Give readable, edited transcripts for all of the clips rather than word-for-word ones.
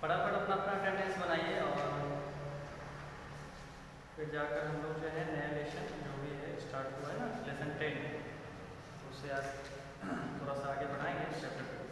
फटाफट अपना अपना अटेंडेंस बनाइए और फिर जाकर हम लोग जो है नया लेसन जो भी है स्टार्ट हुआ है ना लेसन 10 उससे आज थोड़ा सा आगे बढ़ाएंगे चैप्टर को।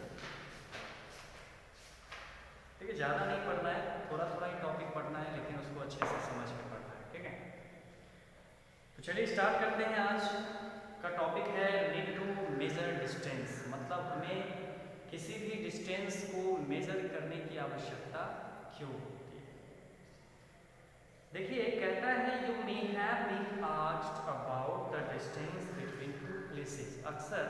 ठीक है, ज़्यादा नहीं पढ़ना है, थोड़ा थोड़ा ही टॉपिक पढ़ना है लेकिन उसको अच्छे से समझ कर पढ़ना है। ठीक है, तो चलिए स्टार्ट करते हैं। आज का टॉपिक है नीड टू मेजर डिस्टेंस, मतलब हमें किसी भी डिस्टेंस को मेजर करने की आवश्यकता क्यों होती है। देखिए कहता है you may have been asked about the distance between two places. अक्सर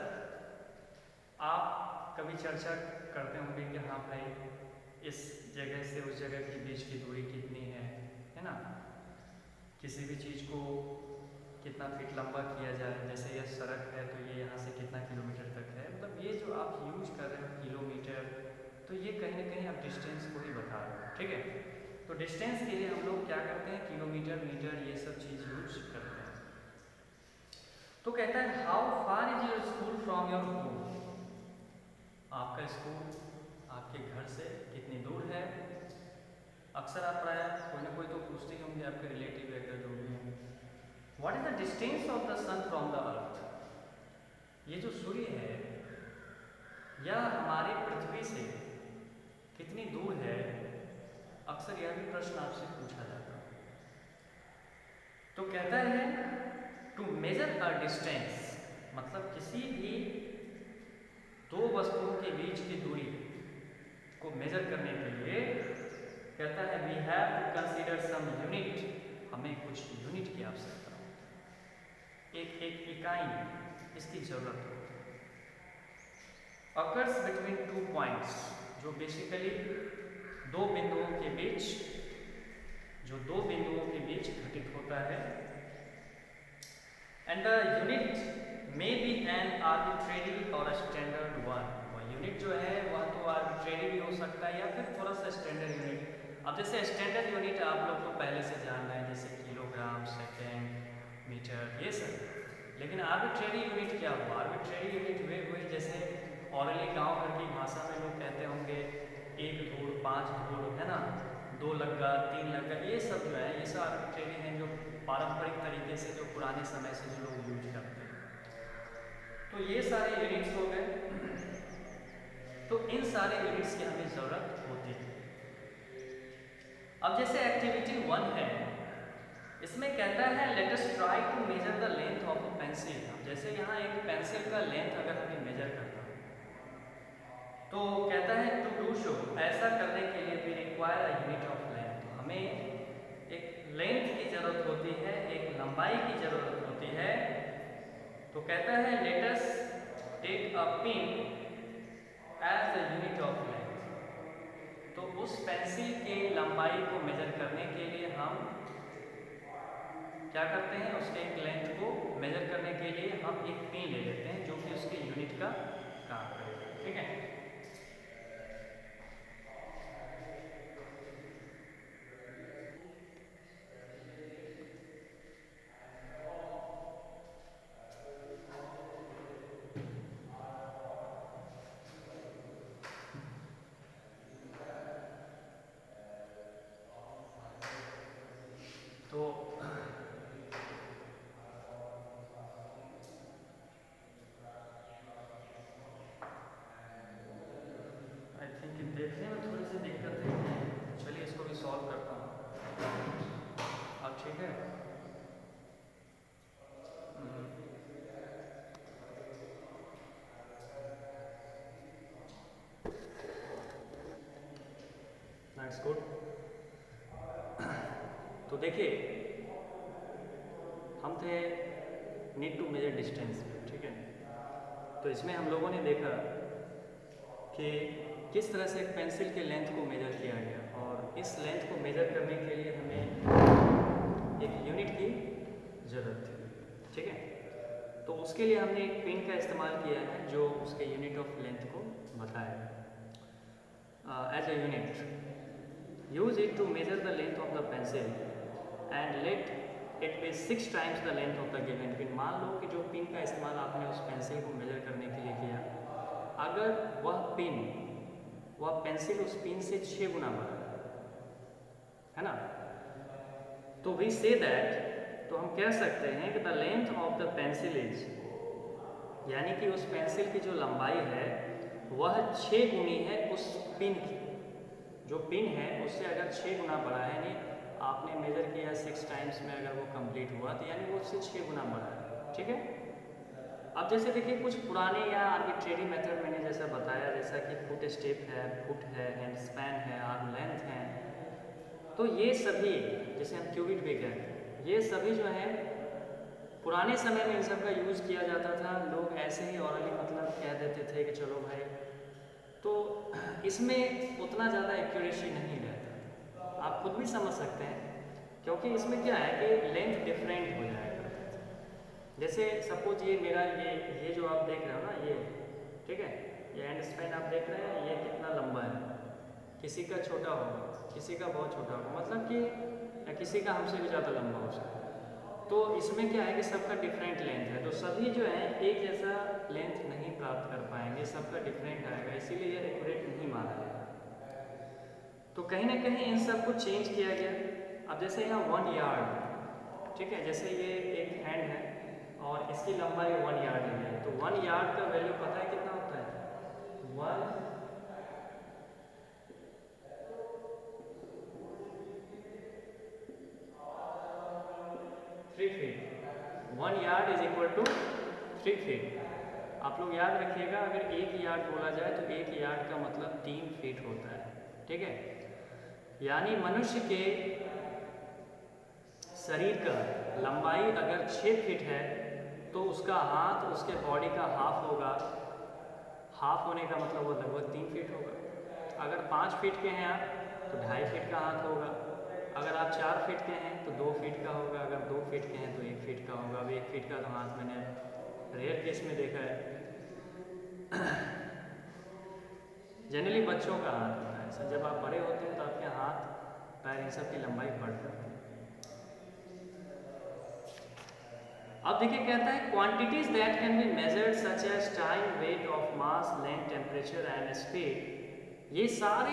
आप कभी चर्चा करते होंगे कि हाँ भाई इस जगह से उस जगह के बीच की दूरी कितनी है ना, किसी भी चीज़ को कितना फीट लंबा किया जाए, जैसे यह सड़क है तो ये यहाँ से कितना किलोमीटर तक है, मतलब ये जो आप यूज कर रहे हो किलोमीटर, तो ये कहीं ना कहीं आप डिस्टेंस को ही बता रहे हो। ठीक है, तो डिस्टेंस के लिए हम लोग क्या करते हैं, किलोमीटर मीटर ये सब चीज़ यूज करते हैं। तो कहता है how far is your school from your home, आपका स्कूल आपके घर से कितनी दूर है। अक्सर आप प्राय कोई ना कोई तो पूछते ही होंगे आपके रिलेटिव वगैरह जो भी हैं, what is the distance of the sun from the earth, ये जो सूर्य है यह हमारी पृथ्वी से कितनी दूर है। अक्सर यह भी प्रश्न आपसे पूछा जाता है। तो कहता है टू मेजर अ डिस्टेंस, मतलब किसी भी दो वस्तुओं के बीच की दूरी को मेजर करने के लिए कहता है we have to consider some unit, हमें कुछ यूनिट की आवश्यकता हो, एक इकाई इसकी जरूरत हो। अकर्स बिटवीन टू पॉइंट्स, जो बेसिकली दो बिंदुओं के बीच, जो दो बिंदुओं के बीच घटित होता है। And the unit may be an arbitrary और स्टैंडर्ड वन, वह यूनिट जो है वह तो आर्बिट्रेरी भी हो सकता है या फिर थोड़ा सा स्टैंडर्ड यूनिट। अब जैसे स्टैंडर्ड यूनिट आप लोग तो पहले से जान रहे हैं, जैसे किलोग्राम, सेकेंड, मीटर, ये सब। लेकिन आर्बिट्रेरी यूनिट क्या हुआ, आर्बिट्रेरी यूनिट वे हुए जैसे औरली गांव घर की भाषा में लोग कहते होंगे 1 धूर 5 धूर है ना, 2 लग्गा 3 लग्गा, ये सब जो है ये सब आर्बिट्रेरी हैं, जो पारंपरिक तरीके से जो पुराने समय से जो लोग यूज करते हैं। तो ये सारे यूनिट्स हो गए, तो इन सारे यूनिट्स की हमें ज़रूरत होती है। अब जैसे एक्टिविटी 1 है, इसमें कहता है let us try to measure the length of a pencil. जैसे यहाँ एक पेंसिल का लेंथ अगर हमें मेजर करना है तो कहता है टू डू शो, ऐसा करने के लिए we require a unit of length, हमें एक लेंथ की जरूरत होती है, एक लंबाई की जरूरत होती है। तो कहता है let us take a pin as the unit of length, तो उस पेंसिल के लंबाई को मेजर करने के लिए हम क्या करते हैं, उसके एक लेंथ को मेजर करने के लिए हम एक पिन ले लेते हैं जो कि उसके यूनिट का काम करेगा। ठीक है, तो आई थिंक देखने में थोड़ी सी दिक्कत है, चलिए इसको भी सॉल्व करता हूँ। अब ठीक है, दैट्स गुड। तो देखिए हम थे नीड टू मेजर डिस्टेंस, ठीक है, तो इसमें हम लोगों ने देखा कि किस तरह से एक पेंसिल के लेंथ को मेजर किया गया, और इस लेंथ को मेजर करने के लिए हमें एक यूनिट की ज़रूरत थी। ठीक है, तो उसके लिए हमने एक पिन का इस्तेमाल किया है जो उसके यूनिट ऑफ लेंथ को बताएगा। As a unit use it to measure the length of the pencil and let it be 6 times the length of the given pin. मान लो कि जो पिन का इस्तेमाल आपने उस पेंसिल को मेजर करने के लिए किया, अगर वह पिन वह पेंसिल उस पिन से 6 गुना बड़ा है ना। तो वी से दैट, तो हम कह सकते हैं कि the length of the pencil is, यानी कि उस पेंसिल की जो लंबाई है वह 6 गुनी है उस पिन की। जो पिन है उससे अगर 6 गुना बड़ा है, यानी आपने मेजर किया 6 टाइम्स में अगर वो कंप्लीट हुआ तो यानी वो उससे 6 गुना बड़ा है। ठीक है। अब जैसे देखिए कुछ पुराने या आर्बिट्रेरी मेथड मैंने जैसा बताया, जैसा कि फुट स्टेप है, फुट है, हैंड स्पैन है, आर्म लेंथ है, तो ये सभी जैसे हम क्यूबिट भी कहते हैं, ये सभी जो है पुराने समय में इन सब का यूज़ किया जाता था। लोग ऐसे ही ऑरली मतलब कह देते थे कि चलो भाई, तो इसमें उतना ज़्यादा एक्यूरेसी नहीं रहता, आप खुद भी समझ सकते हैं, क्योंकि इसमें क्या है कि लेंथ डिफरेंट हो जाएगा। जैसे सपोज ये मेरा ये जो आप देख रहे हो ना, ये ठीक है, ये हैंड स्पैन आप देख रहे हैं, ये कितना लंबा है, किसी का छोटा होगा, किसी का बहुत छोटा होगा, मतलब कि किसी का हमसे भी ज़्यादा लंबा हो सकता है। तो इसमें क्या है कि सबका डिफरेंट लेंथ है, तो सभी जो है एक जैसा लेंथ नहीं प्राप्त कर पाएंगे, सबका डिफरेंट आएगा, इसीलिए ये एक्यूरेट नहीं माना जाएगा। तो कहीं ना कहीं इन सब को चेंज किया गया। अब जैसे यहाँ 1 यार्ड, ठीक है, जैसे ये एक हैंड है और इसकी लंबाई 1 यार्ड है, तो 1 यार्ड का वैल्यू पता है कितना होता है? 3 feet. 1 yard is equal to 3 feet. आप लोग याद रखिएगा, अगर 1 यार्ड बोला जाए तो 1 यार्ड का मतलब 3 फीट होता है। ठीक है, यानी मनुष्य के शरीर का लंबाई अगर 6 फीट है तो उसका हाथ उसके बॉडी का हाफ होगा। हाफ होने का मतलब वो लगभग 3 फीट होगा। अगर 5 फीट के हैं आप तो 2.5 फीट का हाथ होगा। अगर आप 4 फीट के हैं तो 2 फीट का होगा। अगर 2 फीट के हैं तो 1 फीट का होगा। अब 1 फीट का तो हाथ मैंने रेयर केस में देखा है। जनरली बच्चों का हाथ होता है ऐसा, जब आप बड़े होते हैं तो आपके हाथ पैर इन सब की लंबाई बढ़ जाती है। अब देखिए कहता है quantities that can be measured such as time, weight of mass, length, temperature and speed. ये सारे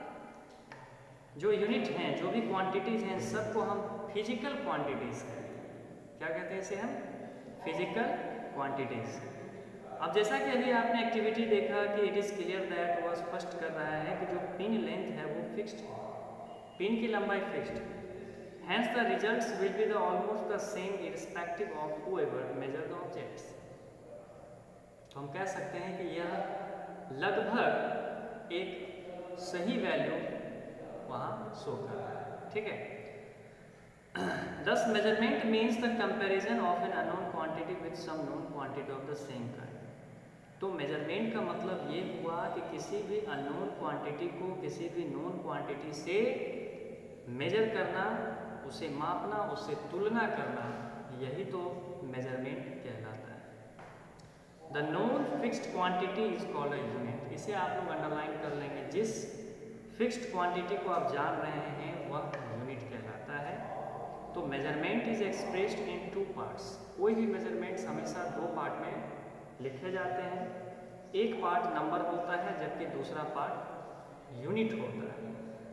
जो यूनिट हैं, जो भी क्वांटिटीज हैं, सबको हम फिजिकल क्वांटिटीज कहते हैं। क्या कहते हैं इसे हम? Physical quantities. अब जैसा कि अभी आपने एक्टिविटी देखा कि इट इज क्लियर दैट, वह स्पष्ट कर रहा है कि जो पिन लेंथ है वो फिक्स्ड है, पिन की लंबाई फिक्स्ड है। Hence the results will be almost the same irrespective of whoever measure the objects। तो हम कह सकते हैं कि यह लगभग एक सही वैल्यू वहाँ शो कर रहा है। ठीक है। Thus measurement means the comparison of an unknown quantity with some known quantity of the same kind। तो मेजरमेंट का मतलब ये हुआ कि किसी भी अननोन क्वांटिटी को किसी भी नोन क्वांटिटी से मेजर करना, उसे मापना, उससे तुलना करना, यही तो मेजरमेंट कहलाता है। The known fixed quantity is called a unit. इसे आप लोग अंडरलाइन कर लेंगे। जिस फिक्स्ड क्वांटिटी को आप जान रहे हैं वह यूनिट कहलाता है। तो measurement is expressed in 2 parts. कोई भी मेजरमेंट्स हमेशा 2 पार्ट में लिखे जाते हैं। एक पार्ट नंबर होता है जबकि दूसरा पार्ट यूनिट होता है।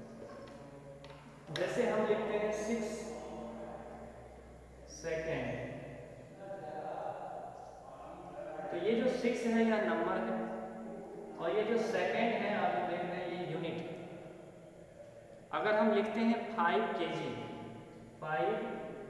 जैसे हम लिखते हैं 6 सेकेंड, तो ये जो 6 है यह नंबर है और ये जो सेकेंड है आप देख रहे हैं ये यूनिट है। अगर हम लिखते हैं 5 kg, 5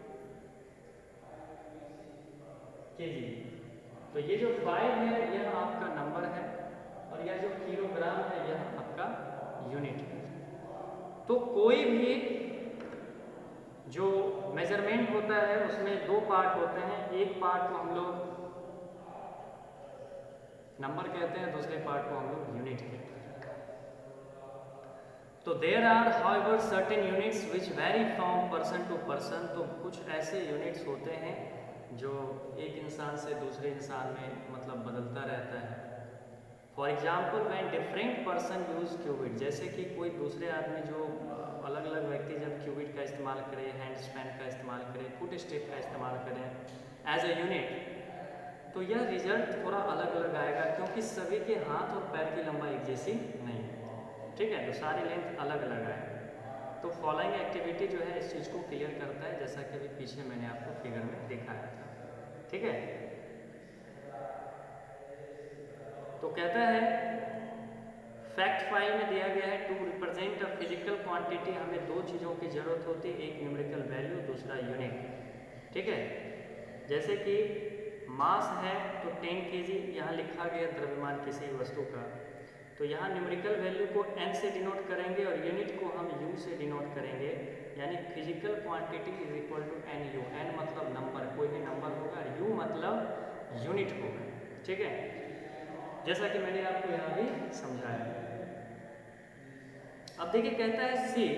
kg, तो ये जो 5 है यह आपका नंबर है और यह जो किलोग्राम है यह आपका यूनिट है। तो कोई भी जो मेजरमेंट होता है उसमें 2 पार्ट होते हैं। एक पार्ट को हम लोग नंबर कहते हैं, दूसरे पार्ट को हम लोग यूनिट कहते हैं। तो there are however certain units which vary from person to person. तो कुछ ऐसे यूनिट्स होते हैं जो एक इंसान से दूसरे इंसान में मतलब बदलता रहता है। For example when different person use cubit, जैसे कि कोई दूसरे आदमी जो अलग अलग व्यक्ति जब क्यूबिट का इस्तेमाल करें, हैंड स्पैन का इस्तेमाल करें, फुट स्टेप का इस्तेमाल करें एज ए यूनिट, तो यह रिजल्ट थोड़ा अलग अलग आएगा क्योंकि सभी के हाथ और पैर की लंबाई एक जैसी नहीं है। ठीक है, तो सारी लेंथ अलग अलग आए। तो फॉलोइंग एक्टिविटी जो है इस चीज़ को क्लियर करता है, जैसा कि अभी पीछे मैंने आपको फिगर में दिखाया था। ठीक है, तो कहता है फैक्ट फाइल में दिया गया है, to represent a physical quantity हमें दो चीज़ों की ज़रूरत होती है, एक न्यूमेरिकल वैल्यू, दूसरा यूनिट। ठीक है, जैसे कि मास है तो 10 kg यहाँ लिखा गया द्रव्यमान किसी वस्तु का, तो यहाँ न्यूमेरिकल वैल्यू को n से डिनोट करेंगे और यूनिट को हम u से डिनोट करेंगे, यानी physical quantity is equal to NU। n मतलब नंबर, कोई भी नंबर होगा, और u मतलब यूनिट होगा। ठीक है, जैसा कि मैंने आपको यहाँ भी समझाया। अब देखिए कहता है see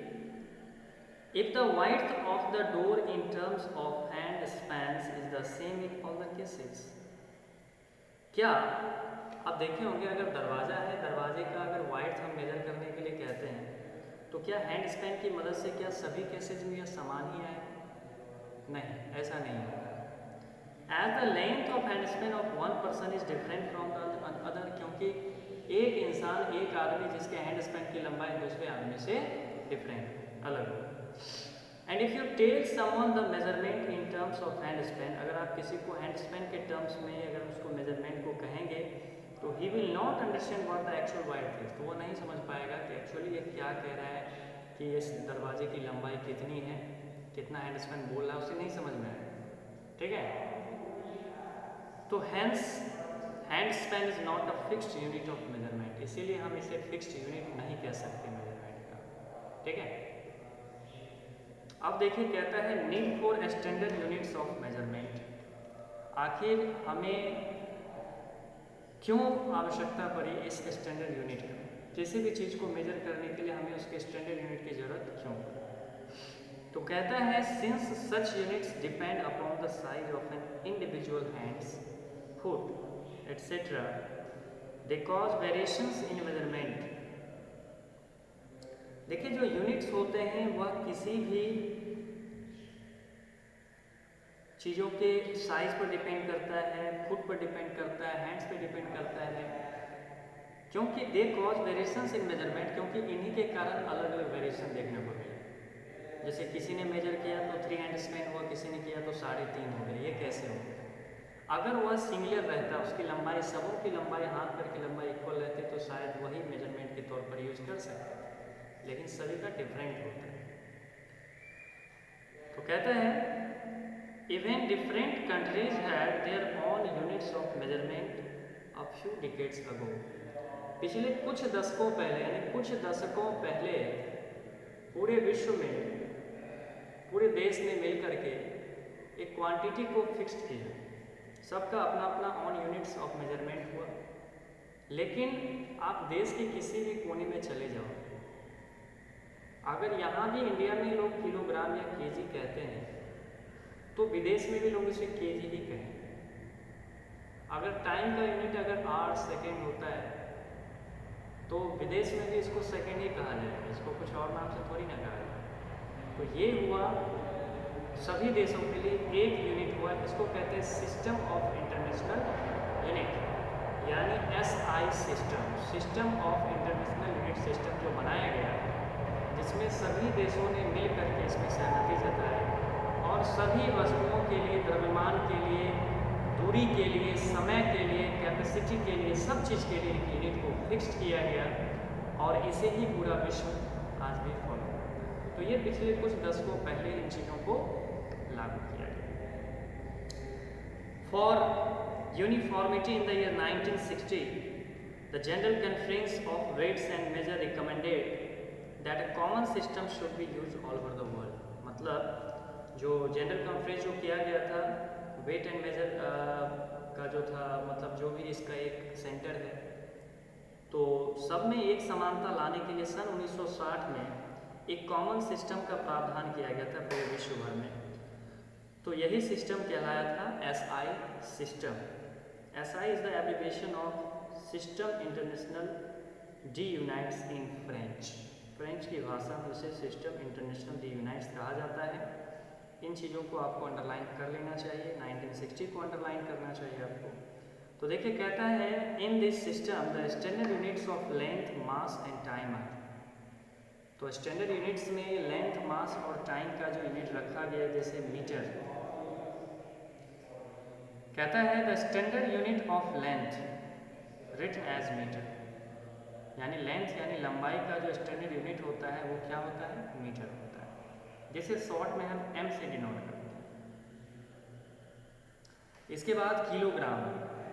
if the width of the door in terms of hand spans is the same in all the cases. क्या आप देखे होंगे अगर दरवाज़ा है, दरवाजे का अगर वाइड्थ हम मेजर करने के लिए कहते हैं तो क्या हैंड स्पैन की मदद से क्या सभी केसेज में यह समान ही आए? नहीं, ऐसा नहीं होगा। As the length of hand span of one person is different from the other, क्योंकि एक इंसान, एक आदमी जिसके हैंड स्पैन की लंबाई दूसरे आदमी से डिफरेंट, अलग हो। And if you tell someone the measurement in terms of hand span, अगर आप किसी को हैंड स्पैन के टर्म्स में अगर उसको मेजरमेंट को कहेंगे तो he will not understand what the actual width is, तो वो नहीं समझ पाएगा कि एक्चुअली ये क्या कह रहा है, कि इस दरवाजे की लंबाई कितनी है, कितना हैंड स्पैन बोल रहा है, उसे नहीं समझ में आएगा। ठीक है, तो hence hand span is not a fixed unit of measurement, इसीलिए हम इसे फिक्स्ड यूनिट नहीं कह सकते मेजरमेंट का। ठीक है, अब देखिए कहता है need for standard units of measurement. आखिर हमें क्यों आवश्यकता पड़ी इस स्टैंडर्ड यूनिट की? किसी भी चीज़ को मेजर करने के लिए हमें उसके स्टैंडर्ड यूनिट की जरूरत क्यों पड़ी? तो कहता है since such units depend upon the size of an individual hands, foot etcetera, they cause variations in measurement. देखिए जो यूनिट्स होते हैं वह किसी भी चीज़ों के साइज पर डिपेंड करता है, फुट पर डिपेंड करता है, हैंड्स पर डिपेंड करता है, क्योंकि they cause variations in measurement, क्योंकि इन्हीं के कारण अलग अलग वेरिएशन देखने को मिले। जैसे किसी ने मेजर किया तो 3 हैंड स्पैन हुआ, किसी ने किया तो 3.5 हो गए, ये कैसे हो गया? अगर वह सिंगुलर रहता, उसकी लंबाई, सबों की लंबाई, हाथ पैर की लंबाई इक्वल रहती तो शायद वही मेजरमेंट के तौर पर यूज कर सकते, लेकिन सभी का डिफरेंट होता है। तो कहते हैं even different countries had their own units of measurement a few decades ago. पिछले कुछ दशकों पहले, यानी कुछ दशकों पहले पूरे विश्व में, पूरे देश ने मिलकर के एक क्वांटिटी को फिक्स किया, सबका अपना अपना ऑन यूनिट्स ऑफ मेजरमेंट हुआ। लेकिन आप देश के किसी भी कोने में चले जाओ, अगर यहाँ भी इंडिया में लोग किलोग्राम या केजी कहते हैं तो विदेश में भी लोग इसे केजी ही कहें। अगर टाइम का यूनिट अगर 8 सेकेंड होता है तो विदेश में भी इसको सेकेंड ही कहा जाएगा, इसको कुछ और नाम से थोड़ी ना कहा जाएगा। तो ये हुआ सभी देशों के लिए एक यूनिट हुआ, इसको कहते हैं सिस्टम ऑफ इंटरनेशनल यूनिट, यानी SI system, system of international unit system जो बनाया गया, जिसमें सभी देशों ने मिल करके इसमें सहमति जताई और सभी वस्तुओं के लिए, द्रव्यमान के लिए, दूरी के लिए, समय के लिए, कैपेसिटी के लिए, सब चीज़ के लिए एक यूनिट को फिक्स किया गया और इसे ही पूरा विश्व आज भी फॉलो करता है। तो ये पिछले कुछ दशकों पहले इन चीज़ों को लागू किया गया। For uniformity in the year 1960 the general conference of weights and measure recommended that a common system should be use all over the world. मतलब जो जनरल कॉन्फ्रेंस जो किया गया था वेट एंड मेजर का जो था, मतलब जो भी इसका एक सेंटर है, तो सब में एक समानता लाने के लिए सन 1960 में एक कॉमन सिस्टम का प्रावधान किया गया था पूरे विश्व भर में। तो यही सिस्टम कहलाया था SI system. SI is the abbreviation of system international de unites in French. French की भाषा में उसे सिस्टम इंटरनेशनल डी यूनाइट्स कहा जाता है। इन चीज़ों को आपको अंडरलाइन कर लेना चाहिए, 1960 को अंडरलाइन करना चाहिए आपको। तो देखिए कहता है in this system the standard units of length mass and time are. तो स्टैंडर्ड यूनिट्स में लेंथ मास और टाइम का जो यूनिट रखा गया जैसे मीटर, कहता है the standard unit of length written as metre, यानी लेंथ यानी लंबाई का जो स्टैंडर्ड यूनिट होता है वो क्या होता है, मीटर होता है, जैसे शॉर्ट में हम एम से डिनोट करते हैं। इसके बाद kilogram,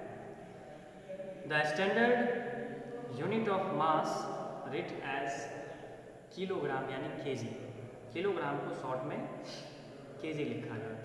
the standard unit of mass written as kilogram यानी केजी, किलोग्राम को शॉर्ट में केजी लिखा जाता है।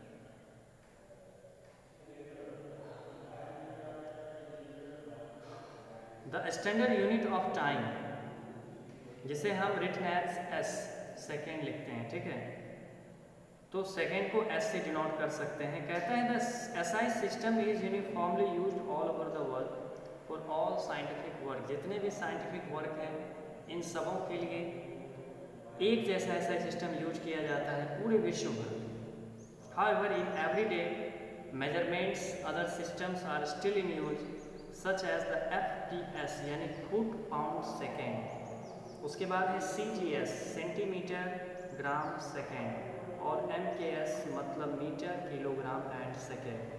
The standard unit of time, जिसे हम रिटन एज एस सेकेंड लिखते हैं, ठीक है, तो सेकेंड को एस से डिनोट कर सकते हैं। कहता है the SI system is uniformly used all over the world for all scientific work, जितने भी साइंटिफिक वर्क हैं इन सबों के लिए एक जैसा एसआई सिस्टम यूज किया जाता है पूरे विश्व भर। However in everyday measurements other systems are still in use such as the FPS यानी फुट पाउंड सेकेंड, उसके बाद है CGS सेंटीमीटर ग्राम सेकेंड और MKS मतलब metre kilogram and second,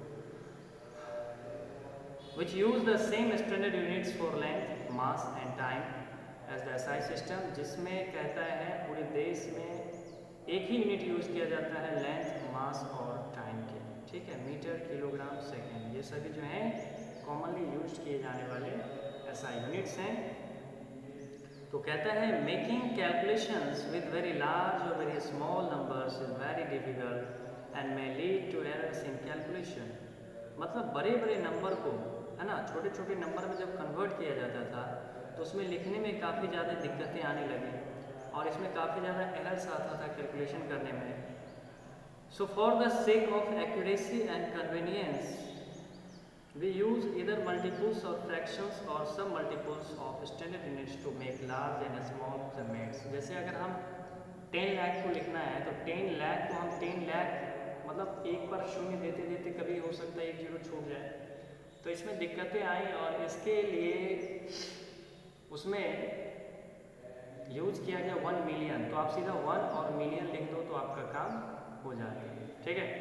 which use the same standard units for length, mass and time as the SI system, जिसमें कहता है पूरे देश में एक ही यूनिट यूज किया जाता है लेंथ, मास और टाइम के, ठीक है, मीटर किलोग्राम सेकेंड, ये सभी जो हैं कॉमनली यूज किए जाने वाले SI यूनिट्स हैं। तो कहता है making calculations with very large और very small numbers is very difficult and may lead to errors in calculation, मतलब बड़े बड़े नंबर को, है ना, छोटे छोटे नंबर में जब कन्वर्ट किया जाता था तो उसमें लिखने में काफ़ी ज़्यादा दिक्कतें आने लगी और इसमें काफ़ी ज़्यादा एरर्स आता था कैलकुलेशन करने में। So for the sake of accuracy and convenience we use either multiples or fractions or some multiples of standard units to make large and small measurements। जैसे अगर हम 10 लाख को लिखना है तो 10 लाख को हम 10 लाख मतलब एक पर शून्य देते देते कभी हो सकता है एक जीरो छूट जाए, तो इसमें दिक्कतें आई और इसके लिए उसमें यूज किया गया 1 मिलियन, तो आप सीधा 1 और मिलियन लिख दो तो आपका काम हो जाएगा, ठीक है।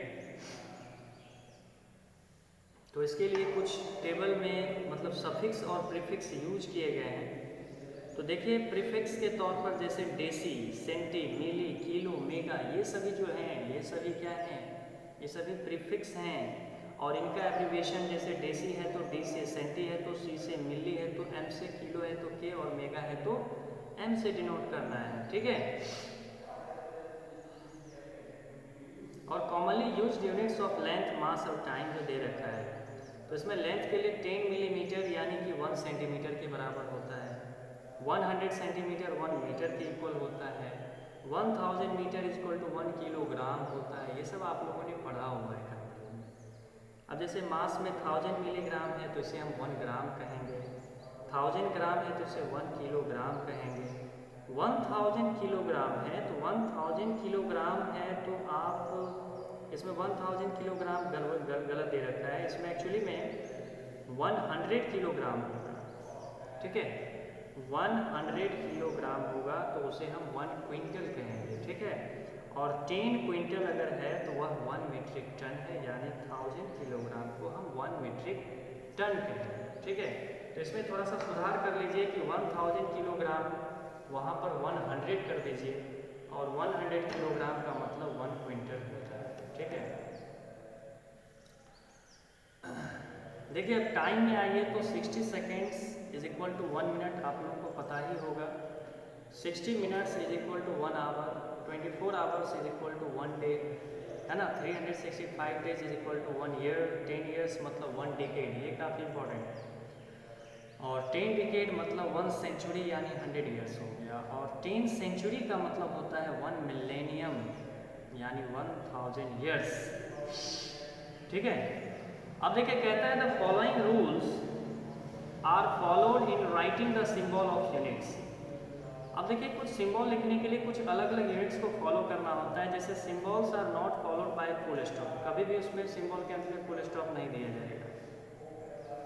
तो इसके लिए कुछ टेबल में मतलब सफिक्स और प्रीफिक्स यूज किए गए हैं। तो देखिए प्रीफिक्स के तौर पर जैसे deci, centi, milli, kilo, mega, ये सभी जो हैं ये सभी क्या हैं, ये सभी प्रीफिक्स हैं और इनका एब्रिविएशन जैसे डेसी है तो डी से, सेंटी है तो सी से, मिली है तो एम से, किलो है तो के और मेगा है तो एम से डिनोट करना है, ठीक है। और commonly used units of length, mass और टाइम जो दे रखा है, तो इसमें लेंथ के लिए 10 मिलीमीटर यानी कि 1 सेंटीमीटर के बराबर होता है, 100 सेंटीमीटर 1 मीटर के इक्वल होता है, 1000 मीटर इक्वल टू 1 किलोग्राम होता है, ये सब आप लोगों ने पढ़ा हुआ है। अब जैसे मास में 1000 मिलीग्राम है तो इसे हम 1 ग्राम कहेंगे, 1000 ग्राम है तो इसे 1 किलोग्राम कहेंगे, 1000 किलोग्राम है तो 1000 किलोग्राम है तो आप इसमें 1000 किलोग्राम गलत दे रखा है, इसमें एक्चुअली में 100 किलोग्राम होगा, ठीक है, 100 किलोग्राम होगा तो उसे हम 1 क्विंटल कहेंगे, ठीक है। और 10 क्विंटल अगर है तो वह 1 मीट्रिक टन है, यानी 1000 किलोग्राम को हम 1 मीट्रिक टन कहेंगे, ठीक है। तो इसमें थोड़ा सा सुधार कर लीजिए कि 1000 किलोग्राम वहाँ पर 100 कर दीजिए और 100 किलोग्राम का मतलब 1 क्विंटल होता है, ठीक है। देखिए अब टाइम में आइए तो 60 seconds is equal to 1 minute, आप लोगों को पता ही होगा। 60 minutes is equal to 1 hour, 24 hours is equal to 1 day, है ना। 365 days is equal to 1 year, 10 years मतलब 1 डिकेड, ये काफ़ी इंपॉर्टेंट है। और 10 डिकेड मतलब 1 सेंचुरी यानी 100 ईयर्स हो गया, और 10 सेंचुरी का मतलब होता है 1 मिलेनियम यानी 1000 ईयर्स, ठीक है। अब देखिए कहता है the following rules are followed in writing the symbol of units. अब देखिए कुछ सिंबल लिखने के लिए कुछ अलग अलग यूनिट्स को फॉलो करना होता है, जैसे symbols are not followed by full stop, कभी भी उसमें सिंबल के अंत में फुल स्टॉप नहीं दिया जाएगा,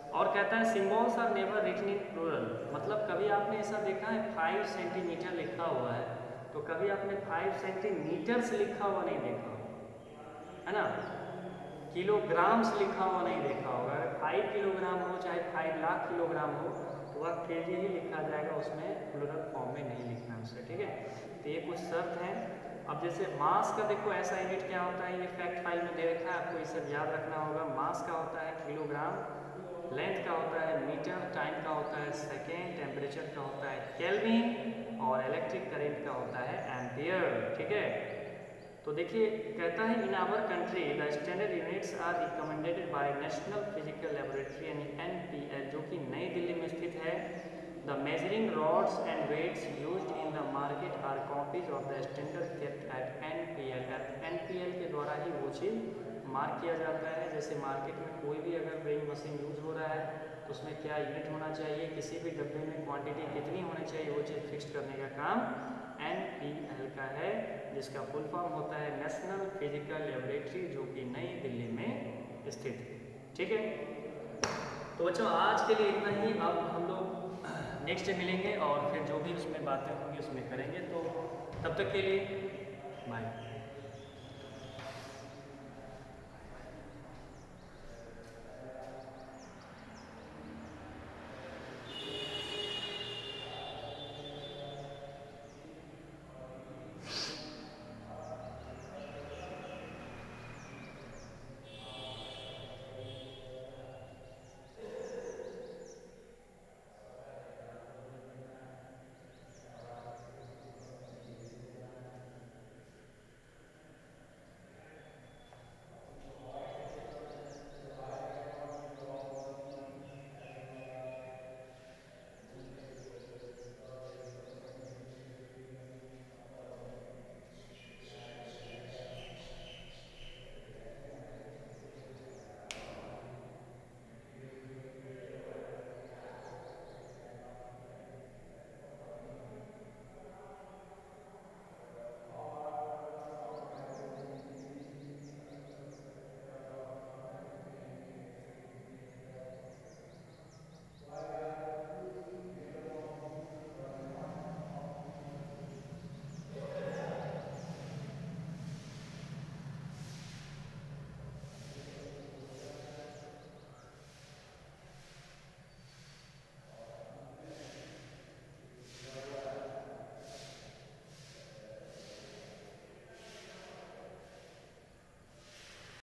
और कहता है symbols are never written in plural, मतलब कभी आपने ऐसा देखा है 5 सेंटीमीटर लिखा हुआ है तो कभी आपने 5 सेंटीमीटर्स लिखा हुआ नहीं देखा, है ना। किलोग्राम्स लिखा हुआ नहीं देखा होगा। अगर 5 किलोग्राम हो चाहे 5 लाख किलोग्राम हो तो वह केजी ही लिखा जाएगा, उसमें प्लूरल फॉर्म में नहीं लिखना उसे, ठीक है। तो ये कुछ शर्त हैं। अब जैसे मास का देखो ऐसा यूनिट क्या होता है, ये फैक्ट फाइल में दे रखा है, आपको ये सब याद रखना होगा। मास का होता है किलोग्राम, लेंथ का होता है मीटर, टाइम का होता है सेकेंड, टेम्परेचर का होता है केल्विन और इलेक्ट्रिक करंट का होता है एम्पियर, ठीक है। तो देखिए कहता है in our country the standard units are recommended by National Physical Laboratory यानी NPL, जो कि नई दिल्ली में स्थित है। The measuring rods and weights used in the market are copies of the standard kept at NPL के द्वारा ही वो चीज़ मार्क किया जाता है। जैसे मार्केट में कोई भी अगर वेइंग मशीन यूज हो रहा है तो उसमें क्या यूनिट होना चाहिए, किसी भी डब्बे में क्वांटिटी कितनी होनी चाहिए, वो चीज़ फिक्स करने का काम NPL का है, जिसका फुल फॉर्म होता है नेशनल फिजिकल लेबोरेटरी, जो कि नई दिल्ली में स्थित है, ठीक है। तो बच्चों आज के लिए इतना ही। अब हम लोग नेक्स्ट डे मिलेंगे और फिर जो भी उसमें बातें होंगी उसमें करेंगे। तो तब तक के लिए बाय।